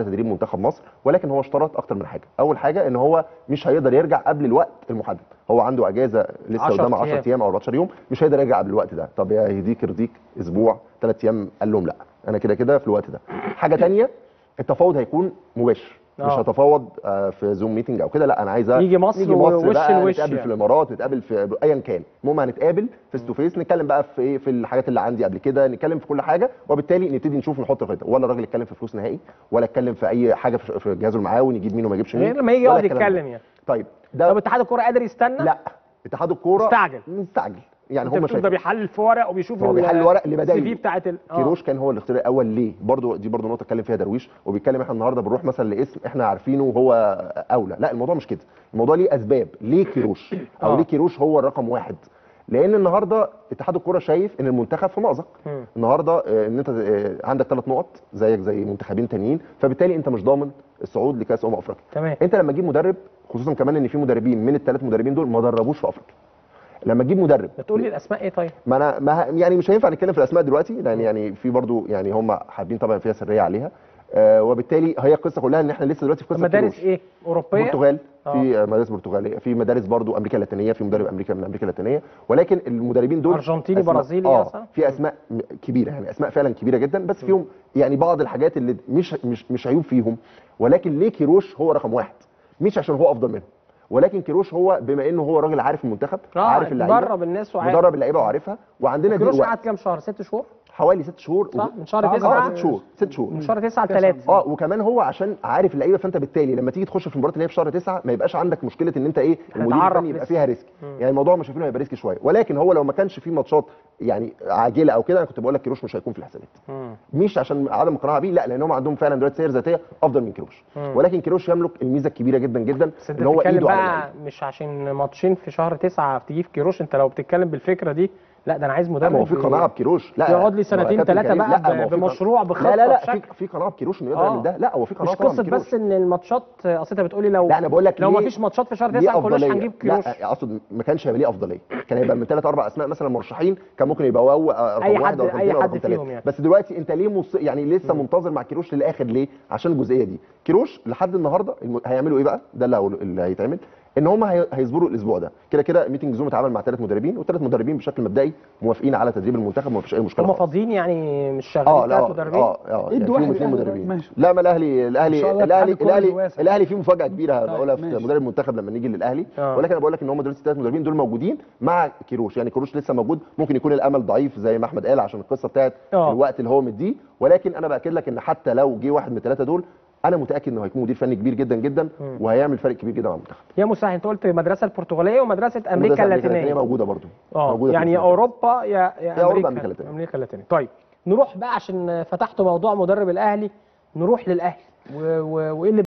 على تدريب منتخب مصر، ولكن هو اشترط اكتر من حاجه. اول حاجه ان هو مش هيقدر يرجع قبل الوقت المحدد، هو عنده اجازه لسه قدامه 10 ايام او 14 يوم، مش هيقدر يرجع قبل الوقت ده. طب يا يهديك يرضيك اسبوع 3 ايام، قال لهم لا انا كده كده في الوقت ده. حاجه ثانيه، التفاوض هيكون مباشر، مش هتفاوض في زوم ميتنج او كده، لا انا عايزه يجي مصر وش بقى الوش، نتقابل يعني. في الامارات، نتقابل في ايا كان، المهم هنتقابل فيس تو فيس، نتكلم بقى في ايه، في الحاجات اللي عندي قبل كده، نتكلم في كل حاجه، وبالتالي نبتدي نشوف نحط الخطه. ولا الراجل يتكلم في فلوس نهائي، ولا يتكلم في اي حاجه في جهازه المعاون يجيب مين وما يجيبش مين، غير لما يجي يقعد يتكلم يعني. طيب طب اتحاد الكوره قادر يستنى؟ لا، اتحاد الكوره مستعجل يعني هم شايفين ده بيحلل في ورق وبيشوف هو بيحلل ورق اللي السي في بتاعت كيروش كان هو الاختيار الاول ليه؟ دي برضه نقطه اتكلم فيها درويش، وبيتكلم احنا النهارده بنروح مثلا لاسم احنا عارفينه وهو اولى، لا الموضوع مش كده، الموضوع ليه اسباب، ليه كيروش او ليه كيروش هو الرقم واحد؟ لان النهارده اتحاد الكوره شايف ان المنتخب في مأزق النهارده، ان انت عندك 3 نقط زيك زي منتخبين تانيين، فبالتالي انت مش ضامن الصعود لكاس افريقيا. تمام. انت لما تجيب مدرب، خصوصا كمان ان في مدربين من ال3 مدربين دول ما دربوش في افريقيا، لما تجيب مدرب بتقول لي الاسماء ايه طيب؟ ما انا يعني مش هينفع نتكلم في الاسماء دلوقتي، لان يعني في برضو يعني هم حابين طبعا فيها سريه عليها، وبالتالي هي القصه كلها ان احنا لسه دلوقتي في قصه مدارس ايه؟ اوروبيه؟ برتغال، في مدارس برتغاليه، في مدارس برضو امريكا اللاتينيه، في مدرب امريكا من امريكا اللاتينيه، ولكن المدربين دول ارجنتيني برازيلي مثلا في اسماء كبيره، يعني اسماء فعلا كبيره جدا، بس فيهم يعني بعض الحاجات اللي مش عيوب فيهم، ولكن ليه كيروش هو رقم واحد؟ مش عشان هو افضل منهم، ولكن كيروش هو بما انه هو راجل عارف المنتخب، عارف اللعيبه، مدرب الناس وعارف، مدرب اللعيبه وعارفها، وعندنا كيروش قعد كام شهر؟ 6 شهور؟ حوالي 6 شهور، صح؟ من شهر 9 6 شهور من شهر 9 ل 3 وكمان هو عشان عارف اللعيبه، فانت بالتالي لما تيجي تخش في المباراه اللي هي في شهر 9 ما يبقاش عندك مشكله ان انت ايه، المدير الفني يبقى فيها ريسك، يعني الموضوع مش شايفينه هيبقى ريسك شويه، ولكن هو لو ما كانش فيه ماتشات يعني عاجله او كده، انا كنت بقول لك كيروش مش هيكون في الحسابات، مش عشان عدم اقتناع بيه، لا، لان هم عندهم فعلا دلوقتي سير ذاتيه افضل من كيروش، ولكن كيروش يملك الميزه الكبيره جدا جدا ان هو ايده بقى مش عشان ماتشين في شهر 9 تجيب كيروش، انت لو بتتكلم بالفكره دي، لا ده انا عايز مدرب هو في قناعه بكيروش، لا يقعد لي 2 3 بقى بمشروع بخطه، لا في قناعه بكيروش انه يقدر يعمل ده، لا هو في قناعه مش قصه بس ان الماتشات، اصل انت بتقولي لو لا انا بقول لك لو ما فيش ماتشات في شهر 9 ما كناش هنجيب كيروش، لا اقصد ما كانش هيبقى ليه افضليه، كان هيبقى من 3 4 اسماء مثلا مرشحين، كان ممكن يبقى هو رقم 1 او رقم 2 او رقم 3 يعني. بس دلوقتي انت ليه يعني لسه منتظر مع كيروش للاخر ليه؟ عشان الجزئيه دي. كيروش لحد النهارده هيعملوا ايه بقى؟ ده اللي هيتعمل ان هم هيصبروا الاسبوع ده، كده كده ميتنج زوم اتعمل مع 3 مدربين، والثلاث مدربين بشكل مبدئي موافقين على تدريب المنتخب، ما فيش اي مشكله، هم فاضيين يعني مش شغالين 3 مدربين؟ يعني فيهم 2 مدربين. لا، ما الاهلي فيه مفاجاه كبيره هقولها في مدرب المنتخب لما نيجي للاهلي، ولكن انا بقول لك ان هم دلوقتي 3 مدربين دول موجودين مع كيروش، يعني كيروش لسه موجود، ممكن يكون الامل ضعيف زي ما احمد قال عشان القصه بتاعت الوقت اللي هو مديه، ولكن انا باكد لك ان حتى لو جه واحد من ال3 دول، انا متاكد انه هيكون مدير فني كبير جدا جدا، وهيعمل فرق كبير جدا مع المنتخب. يا مساعد، انت قلت المدرسه البرتغاليه ومدرسه امريكا اللاتينيه موجوده برضو، موجوده يعني اوروبا يا امريكا اللاتينيه. طيب نروح بقى عشان فتحت موضوع مدرب الاهلي، نروح للاهلي وايه اللي